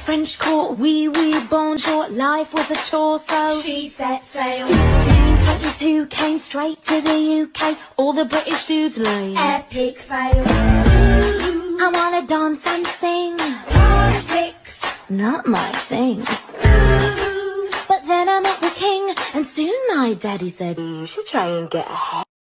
French court, oui, bonjour, life was a chore, so she set sail. 1522 came straight to the UK, all the British dudes lame. Epic fail. I wanna dance and sing, Politics, not my thing. ooh. But then I met the king, and soon my daddy said, you should try and get ahead.